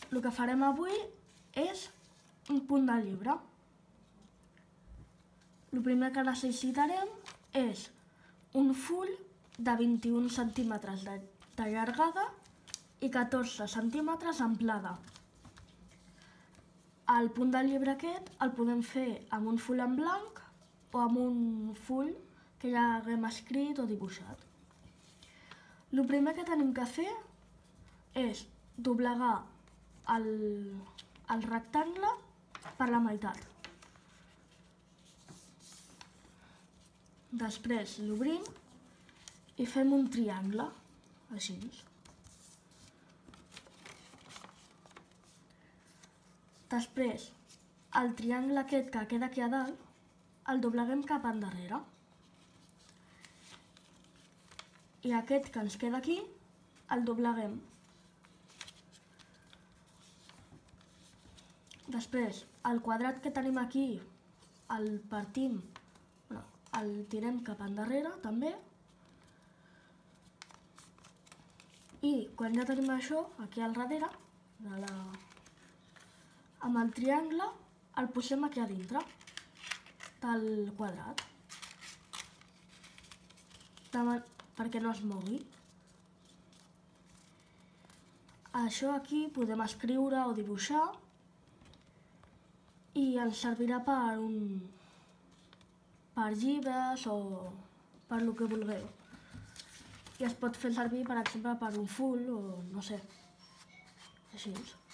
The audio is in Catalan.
el que farem avui és un punt de llibre. El primer que necessitarem és un full de 21 centímetres de llargada i 14 centímetres d'amplada. El punt de llibre aquest el podem fer amb un full en blanc o amb un full que ja haguem escrit o dibuixat. El primer que tenim que fer és doblegar el rectangle per la meitat. Després l'obrim i fem un triangle, així. Després, el triangle aquest que queda aquí a dalt, el dobleguem cap endarrere. I aquest que ens queda aquí, el dobleguem. Després, el quadrat que tenim aquí, el partim, el tirem cap endarrere, també. I quan ja tenim això, aquí al darrere, amb el triangle, el posem aquí a dintre del quadrat, perquè no es mogui. Això aquí podem escriure o dibuixar i ens servirà per llibres o per el que vulgueu. I es pot fer servir, per exemple, per un full o no sé, així.